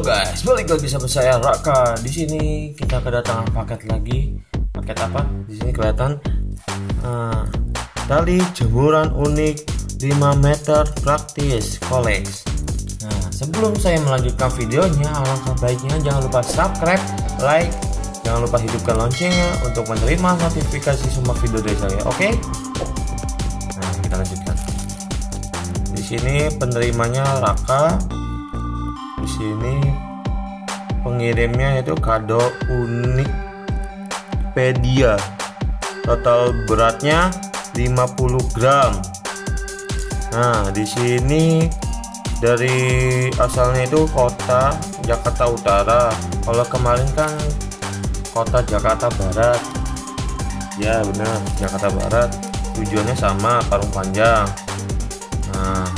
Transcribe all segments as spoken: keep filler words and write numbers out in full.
guys, balik lagi sama saya Raka. Di sini kita kedatangan paket lagi. Paket apa? Di sini kelihatan uh, tali jemuran unik lima meter praktis Colex. Nah, sebelum saya melanjutkan videonya, alangkah baiknya jangan lupa subscribe, like, jangan lupa hidupkan loncengnya untuk menerima notifikasi semua video dari saya. Oke? Okay? Nah, kita lanjutkan. Di sini penerimanya Raka. Di sini pengirimnya itu kado unik Pedia. Total beratnya lima puluh gram. Nah, di sini dari asalnya itu kota Jakarta Utara. Kalau kemarin kan kota Jakarta Barat. Ya, benar, Jakarta Barat. Tujuannya sama, Parung Panjang. Nah,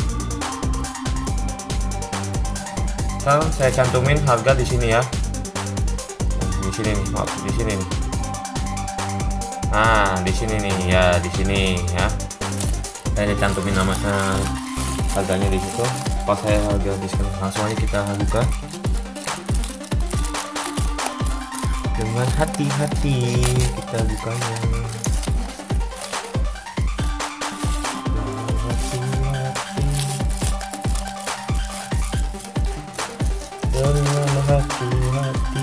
sekarang saya cantumin harga di sini ya. Di sini nih, maaf, di sini nih. Nah, di sini nih ya, di sini ya. Saya cantumin nama eh, harganya di situ. Pas saya harga diskon, langsung aja kita buka dengan hati-hati. Kita bukanya. Dengan hati-hati.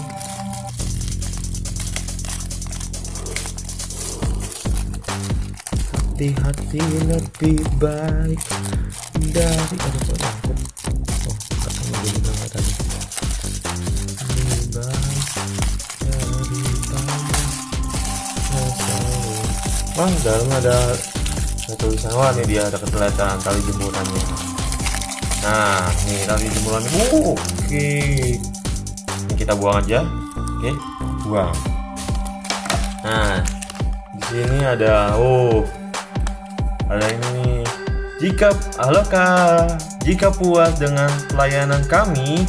Hati-hati lebih baik dari ada apa? Oh, katanya jadi nggak tadi. Lebih baik dari banyak masalah. Wah, dalam ada tulisan. Wah, ini dia ada kelihatan tali jemurannya. Nah, nih tali jemurannya. Uh, Oke, okay. Ini kita buang aja. Oke, okay, buang. Nah, di sini ada oh, ada ini nih. Jika halo Kak, jika puas dengan pelayanan kami,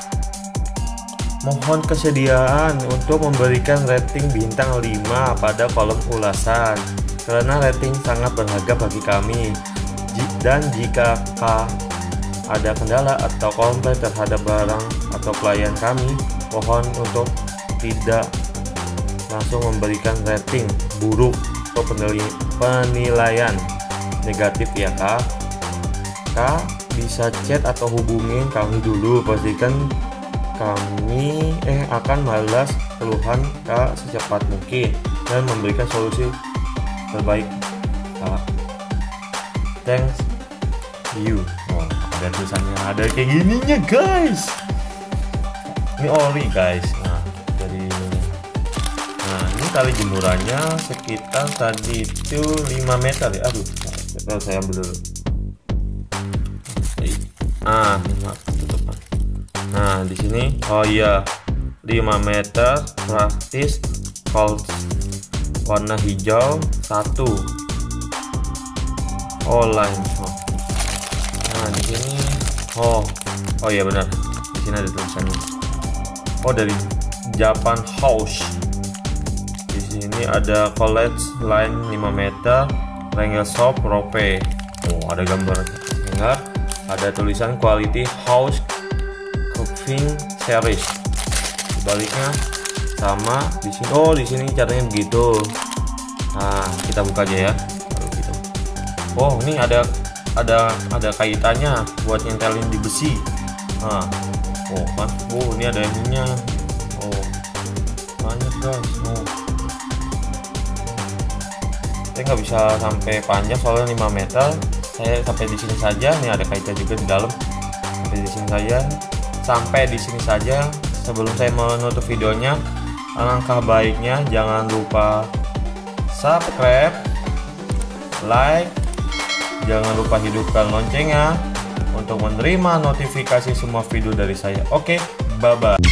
mohon kesediaan untuk memberikan rating bintang lima pada kolom ulasan, karena rating sangat berharga bagi kami. Dan jika Kak ada kendala atau komplain terhadap barang atau pelayan kami, mohon untuk tidak langsung memberikan rating buruk atau penilaian negatif ya Kak. Kak bisa chat atau hubungin kami dulu, pastikan kami eh akan balas keluhan Kak secepat mungkin dan memberikan solusi terbaik Kak. Thanks you. Oh, ada tulisannya, ada kayak gininya guys. Ini ori guys. Nah, dari nah ini tali jemurannya sekitar tadi itu lima meter ya. Aduh, saya ambil dulu. Ah, tutupan. Nah, di sini oh iya lima meter praktis Colex warna hijau satu online. Oh. Nah, di sini oh oh iya benar, di sini ada tulisannya. Oh, dari Japan House. Di sini ada Colex line lima meter Wrangler Soft Rope. Oh, ada gambar dengar, ada tulisan Quality House Cooking Series. Sebaliknya sama di sini. Oh, di sini caranya begitu. Nah, kita buka aja ya. Gitu. Oh, ini ada ada ada kaitannya buat nyentelin di besi. Nah, oh kan, oh ini ada ininya. Oh, banyak guys. Oh, saya nggak bisa sampai panjang soalnya lima meter. Saya sampai di sini saja. Ini ada kaitan juga di dalam. Sampai di sini saja. Sampai di sini saja. Sebelum saya menutup videonya, alangkah baiknya jangan lupa subscribe, like, jangan lupa hidupkan loncengnya untuk menerima notifikasi semua video dari saya. Oke, bye bye.